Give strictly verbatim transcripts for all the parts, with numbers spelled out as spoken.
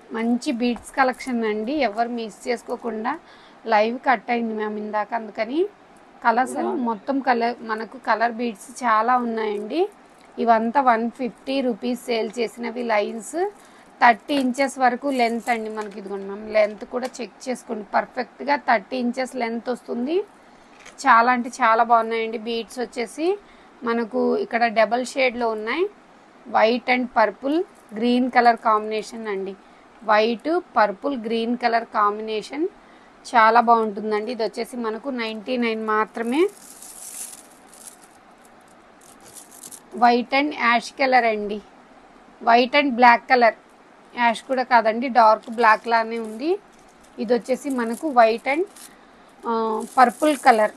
మంచి beads collection అండి, ఎవరు మిస్ చేసుకోకుండా. లైవ్ కట్ అయింది మ్యామ్ ఇందాక, అందుకని కలర్స్ మొత్తం కలర్ మనకు కలర్ బీడ్స్ చాలా ఉన్నాయండి. ఇవంతా వన్ ఫిఫ్టీ రూపీస్ సేల్ చేసినవి లైన్స్. థర్టీ ఇంచెస్ వరకు లెంత్ అండి మనకి. ఇదిగోండి మ్యామ్, లెంత్ కూడా చెక్ చేసుకోండి, పర్ఫెక్ట్గా థర్టీ ఇంచెస్ లెంత్ వస్తుంది. చాలా అంటే చాలా బాగున్నాయండి. బీడ్స్ వచ్చేసి మనకు ఇక్కడ డబల్ షేడ్లో ఉన్నాయి, white and purple green colour combination అండి. White purple green colour combination చాలా బాగుంటుందండి. ఇది వచ్చేసి మనకు నైంటీ నైన్ మాత్రమే. వైట్ అండ్ యాష్ కలర్ అండి, white and black colour, ash కూడా కాదండి, డార్క్ బ్లాక్ లానే ఉంది. ఇది వచ్చేసి మనకు white and purple colour,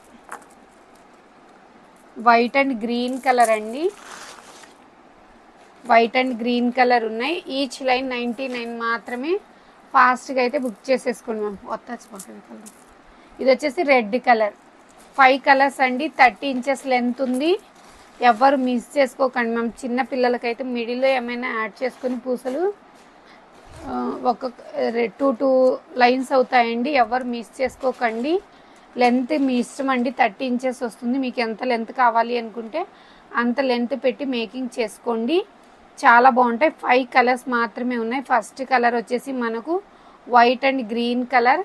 white and green colour అండి. వైట్ అండ్ గ్రీన్ కలర్ ఉన్నాయి. ఈచ్ లైన్ నైంటీ నైన్ మాత్రమే. ఫాస్ట్గా అయితే బుక్ చేసేసుకోండి మ్యామ్. వస్తాను. ఇది వచ్చేసి రెడ్ కలర్, ఫైవ్ కలర్స్ అండి, థర్టీ ఇంచెస్ లెంత్ ఉంది. ఎవరు మిస్ చేసుకోకండి మ్యామ్. చిన్న పిల్లలకైతే మిడిల్లో ఏమైనా యాడ్ చేసుకుని పూసలు ఒక టూ టూ లైన్స్ అవుతాయండి, ఎవరు మిస్ చేసుకోకండి. లెంత్ మీ ఇష్టం అండి, థర్టీ ఇంచెస్ వస్తుంది. మీకు ఎంత లెంత్ కావాలి అనుకుంటే అంత లెంత్ పెట్టి మేకింగ్ చేసుకోండి, చాలా బాగుంటాయి. ఫైవ్ కలర్స్ మాత్రమే ఉన్నాయి. ఫస్ట్ కలర్ వచ్చేసి మనకు white and green colour,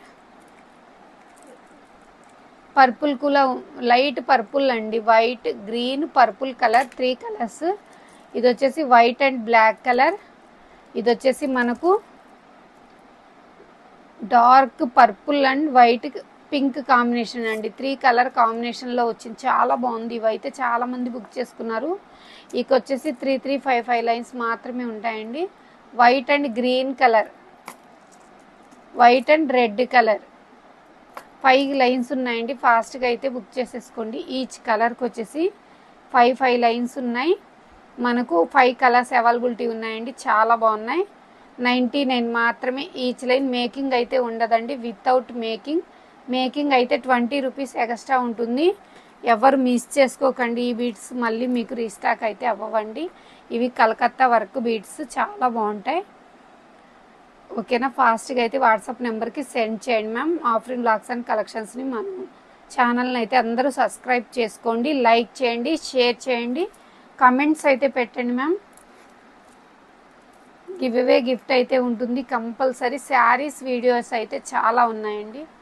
purple కూడా లైట్ పర్పుల్ అండి, white green purple colour, three colours. ఇది వచ్చేసి వైట్ అండ్ బ్లాక్ కలర్, ఇది వచ్చేసి మనకు dark purple and white pink combination అండి. త్రీ కలర్ కాంబినేషన్లో వచ్చింది, చాలా బాగుంది. ఇవైతే చాలామంది బుక్ చేసుకున్నారు. ఇక వచ్చేసి three three five five lines మాత్రమే ఉంటాయండి. White and green colour, white and red colour, five lines ఉన్నాయండి. ఫాస్ట్గా అయితే బుక్ చేసేసుకోండి. ఈచ్ కలర్కి వచ్చేసి ఫైవ్ ఫైవ్ లైన్స్ ఉన్నాయి. మనకు ఫైవ్ కలర్స్ అవైలబిలిటీ ఉన్నాయండి, చాలా బాగున్నాయి. నైంటీ నైన్ మాత్రమే ఈచ్ లైన్. మేకింగ్ అయితే ఉండదండి, వితౌట్ మేకింగ్. మేకింగ్ అయితే ట్వంటీ రూపీస్ ఎక్స్ట్రా ఉంటుంది. ఎవరు మిస్ చేసుకోకండి. ఈ బీడ్స్ మళ్ళీ మీకు రీస్టాక్ అయితే అవ్వండి. ఇవి కలకత్తా వర్క్ బీడ్స్, చాలా బాగుంటాయి. ఓకేనా, ఫాస్ట్గా అయితే వాట్సాప్ నెంబర్కి సెండ్ చేయండి మ్యామ్. ఆఫ్రిన్ బ్లాగ్స్ అండ్ కలెక్షన్స్ని మన ఛానల్ని అయితే అందరూ సబ్స్క్రైబ్ చేసుకోండి, లైక్ చేయండి, షేర్ చేయండి, కమెంట్స్ అయితే పెట్టండి మ్యామ్. గివ్ అవే గిఫ్ట్ అయితే ఉంటుంది కంపల్సరీ. శారీస్ వీడియోస్ అయితే చాలా ఉన్నాయండి.